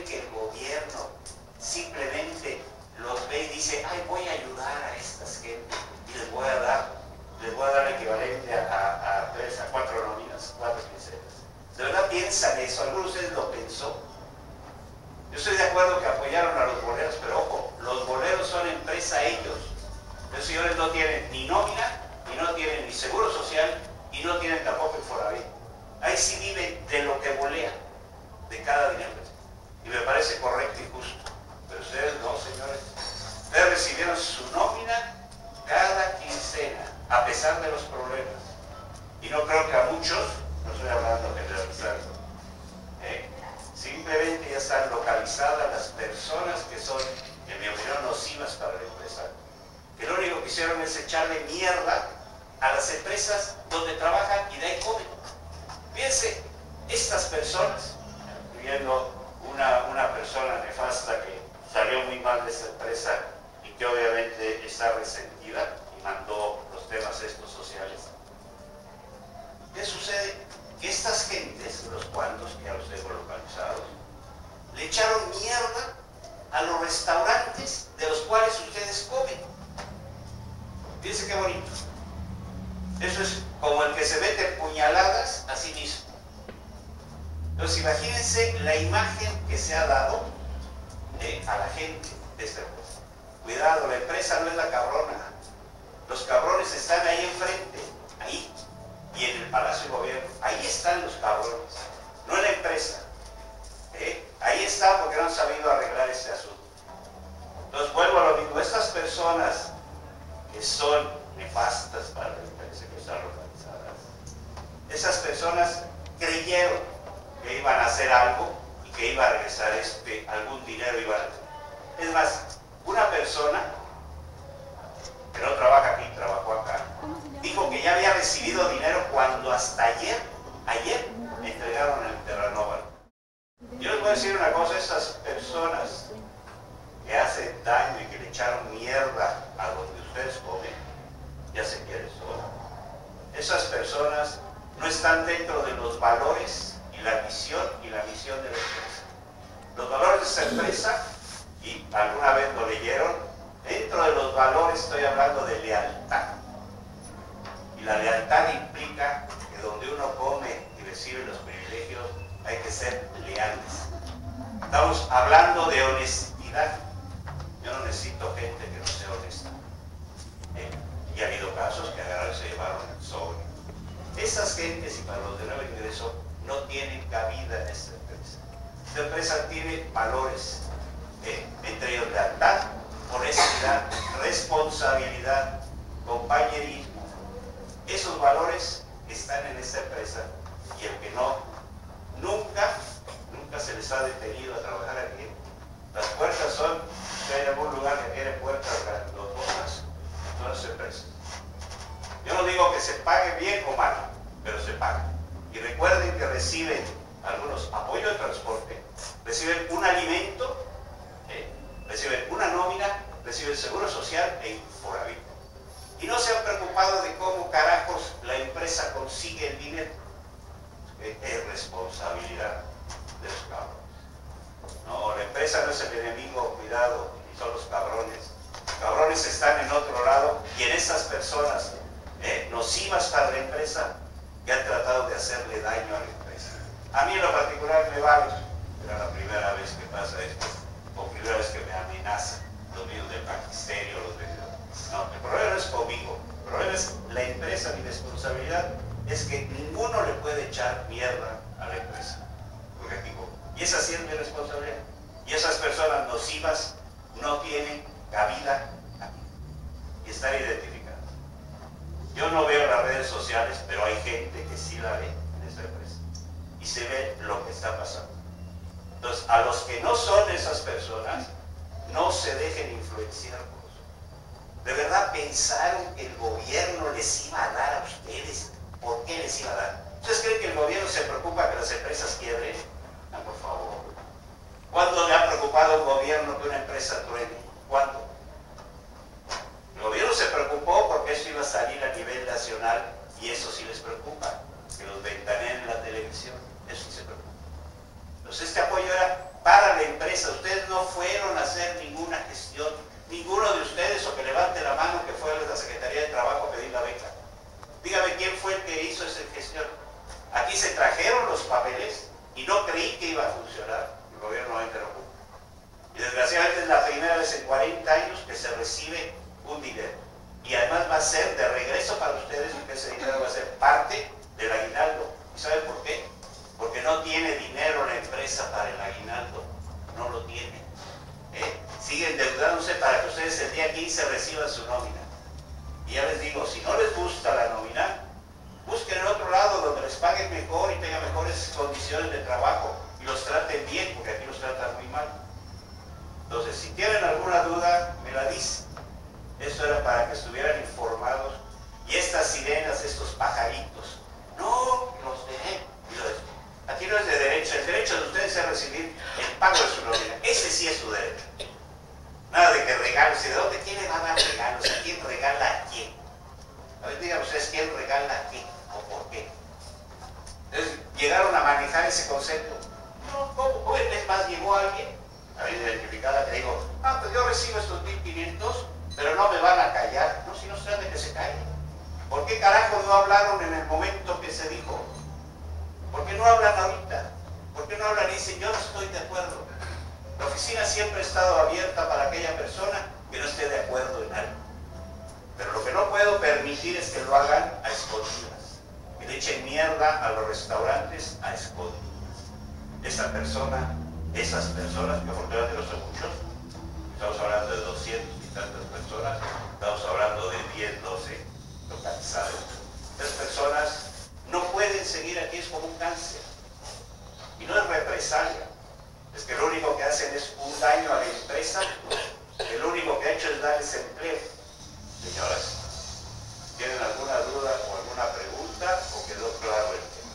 que el gobierno simplemente los ve y dice, ay, voy a ayudar a estas gentes y les voy a dar equivalente a 3 a 4 nóminas, 4 quincenas? ¿De verdad piensan eso? ¿Alguno de ustedes lo pensó? Yo estoy de acuerdo que apoyaron a los boleros, pero ojo, los boleros son empresa ellos. Los señores no tienen ni nómina, y no tienen ni seguro social, y no tienen tampoco Infonavit. Ahí sí viven de lo que bolean, de cada dinero. Y me parece correcto y justo. Pero ustedes no, señores. Ustedes recibieron su nómina cada quincena, a pesar de los problemas. Y no creo que a muchos, no estoy hablando generalizando, simplemente ya están localizadas las personas que son, en mi opinión, nocivas para la empresa. Que lo único que hicieron es echarle mierda a las empresas donde trabajan y de ahí comen. Fíjense, estas personas, incluyendo una persona nefasta que salió muy mal de esta empresa y que obviamente está resentida y mandó los temas estos sociales. ¿Qué sucede? Que estas gentes, los cuantos, que ya los tengo localizados, le echaron mierda a los restaurantes de los cuales ustedes comen. Fíjense qué bonito. Eso es como el que se mete puñaladas a sí mismo. Entonces imagínense la imagen que se ha dado a la gente de esta empresa. Cuidado, la empresa no es la cabrona. Los cabrones están ahí enfrente, ahí, y en el Palacio de Gobierno. Ahí están los cabrones, no en la empresa. Ahí están porque no han sabido arreglar este asunto. Entonces vuelvo a lo mismo. Estas personas que son nefastas para la empresa, que están localizadas, esas personas creyeron que iban a hacer algo y que iba a regresar algún dinero. Es más, una persona que no trabaja aquí, trabajó acá, dijo que ya había recibido dinero cuando hasta ayer entregaron el Terranova. Yo les voy a decir una cosa, esas personas que hacen daño y que le echaron mierda a donde ustedes comen, ya sé quiénes son. Esas personas no están dentro de los valores y la misión de la empresa. Los valores de esa empresa, y alguna vez lo leyeron, dentro de los valores estoy hablando de lealtad. Y la lealtad implica que donde uno come y recibe los privilegios hay que ser leales. Estamos hablando de honestidad. Yo no necesito gente que no sea honesta. Y ha habido casos que agarraron y se llevaron el sobre. Esas gentes, y para los de nuevo ingreso, no tienen cabida en esta empresa. Esta empresa tiene valores, entre ellos lealtad, honestidad, responsabilidad, compañerismo. Esos valores están en esta empresa, y el que no, nunca se les ha detenido a trabajar aquí. Las puertas son, si hay algún lugar que tiene puertas grandotonas, son las empresas. Yo no digo que se pague bien o mal, pero se paga. Y recuerden que reciben algunos apoyo de transporte, reciben un alimento, reciben una nómina, reciben seguro social e Infonavit. Y no se han preocupado de cómo carajos la empresa consigue el dinero. Es responsabilidad de los cabrones. No, la empresa no es el enemigo, cuidado, y son los cabrones. Los cabrones están en otro lado, y en esas personas nocivas para la empresa que han tratado de hacerle daño a la empresa. A mí en lo particular me vale, era la primera vez que pasa esto, o primera vez que me amenazan los mismos del magisterio, los de... No, el problema no es conmigo, el problema es la empresa. Mi responsabilidad es que ninguno le puede echar mierda a la empresa, porque aquí, y esa sí es mi responsabilidad. Y esas personas nocivas no tienen cabida aquí, y están identificadas. Yo no veo las redes sociales, pero hay gente que sí la ve en esta empresa, y se ve lo que está pasando. Entonces, a los que no son esas personas, no se dejen influenciar por eso. ¿De verdad pensaron que el gobierno les iba a dar a ustedes? ¿Por qué les iba a dar? ¿Ustedes creen que el gobierno se preocupa que las empresas quiebren? No, por favor. ¿Cuándo le ha preocupado al gobierno que una empresa truene? ¿Cuándo? El gobierno se preocupó porque eso iba a salir a nivel nacional, y eso sí les preocupa, que los ventaneen en la televisión. Eso sí se preocupa. Entonces este apoyo era para la empresa. mesa. Ustedes no fueron a hacer ninguna gestión. Ninguno de ustedes, o que levante la mano, que fue a la Secretaría de Trabajo a pedir la beca. Dígame quién fue el que hizo esa gestión. Aquí se trajeron los papeles y no creí que iba a funcionar. El gobierno no interrumpió. Y desgraciadamente es la primera vez en 40 años que se recibe un dinero. Y además va a ser de regreso para ustedes, porque ese dinero va a ser parte del aguinaldo. ¿Y saben por qué? Porque no tiene dinero la empresa para el aguinaldo. No lo tiene. Siguen endeudándose para que ustedes el día 15 reciban su nómina. Y ya les digo, si no les gusta la nómina, busquen en otro lado donde les paguen mejor y tengan mejores condiciones de trabajo y los traten bien, porque aquí los tratan muy mal. Entonces, si tienen alguna duda, me la dicen. Eso era para que estuvieran informados. Y estas sirenas, estos pajaritos, no los dejen. Aquí no es de derecho. El derecho de ustedes es recibir el pago de su nómina. Ese sí es su derecho. Nada de que regalos. ¿De dónde? ¿Quién le va a dar regalos? ¿A quién regala a quién? A ver, díganme ustedes, ¿quién regala a quién? ¿O por qué? Entonces, llegaron a manejar ese concepto. No, ¿cómo? Es más, llegó alguien a ver, identificada, que digo, pues yo recibo estos 1,500, pero no me van a callar. No, si no se trata de que se callen. ¿Por qué carajo no hablaron en el momento que se dijo? ¿Por qué no hablan ahorita? ¿Por qué no hablan y dicen, yo no estoy de acuerdo? La oficina siempre ha estado abierta para aquella persona que no esté de acuerdo en algo. Pero lo que no puedo permitir es que lo hagan a escondidas. Que le echen mierda a los restaurantes a escondidas. Esa persona, esas personas, que afortunadamente no son muchos, estamos hablando de 200 y tantas personas, estamos hablando de 10, 12 localizados. Esas personas no pueden seguir aquí, es como un cáncer. Y no es represalia. Es que lo único que hacen es un daño a la empresa, que lo único que ha hecho es darles empleo. Señoras, ¿tienen alguna duda o alguna pregunta o quedó claro el tema?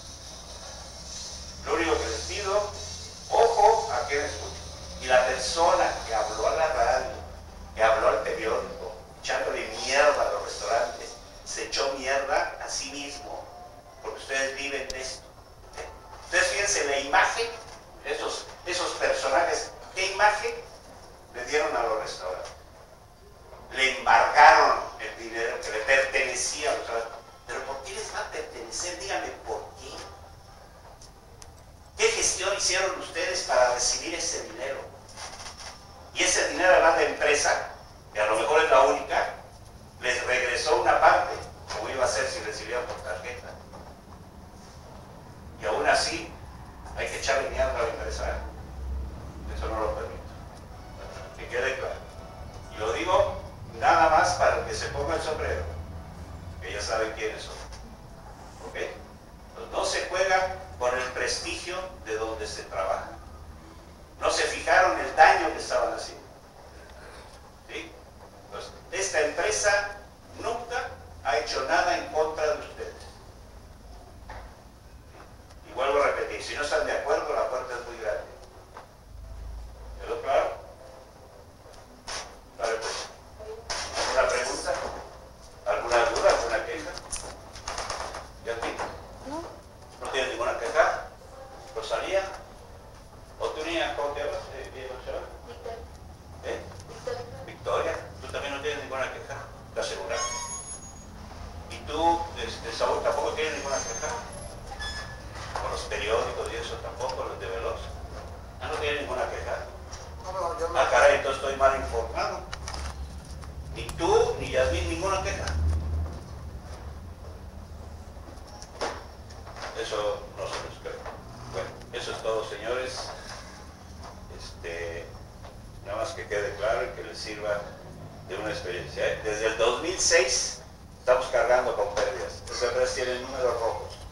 Lo único que les pido, ojo a quien escuche. Y la persona que habló a la radio, que habló al periódico, echándole mierda a los restaurantes, se echó mierda a sí mismo, porque ustedes viven de esto. Ustedes fíjense la imagen, esos personajes, ¿qué imagen le dieron a los restaurantes? Le embargaron el dinero que le pertenecía a los restaurantes. Pero ¿por qué les va a pertenecer? Díganme por qué. ¿Qué gestión hicieron ustedes para recibir ese dinero? Y ese dinero, además de empresa, que a lo mejor es la única, les regresó una parte, como iba a ser si recibían por tarjeta. Y aún así, hay que echarle mierda a la empresa. Eso no lo permito. Que quede claro. Y lo digo nada más para que se ponga el sombrero, que ya saben quiénes son. ¿Ok? Entonces, no se juega con el prestigio de donde se trabaja. No se fijaron el daño que estaban haciendo. ¿Sí? Entonces, esta empresa nunca ha hecho nada en contra de ustedes. Y vuelvo a repetir, si no están de acuerdo, la puerta es muy grande. ¿Quedó claro? Vale, pues. ¿Alguna pregunta? ¿Alguna duda? ¿Alguna queja? ¿Y a ti? No. ¿No tienes ninguna queja? ¿Rosalía? ¿O tú ni cómo te llamas? Victoria. ¿Eh? Victoria. ¿Tú también no tienes ninguna queja? ¿Te aseguras? ¿Y tú, Saúl, tampoco tienes ninguna queja? ¿Con los periódicos y eso tampoco, los de Veloz? ¿No tienes ninguna queja? No, yo no. Ah, caray, entonces estoy mal informado. Ni tú, ni Yasmín, ninguna queja. Eso no se nos cree. Bueno, eso es todo, señores. Nada más que quede claro y que les sirva de una experiencia. Desde el 2006 estamos cargando con pérdidas. Esas empresas tienen números rojos.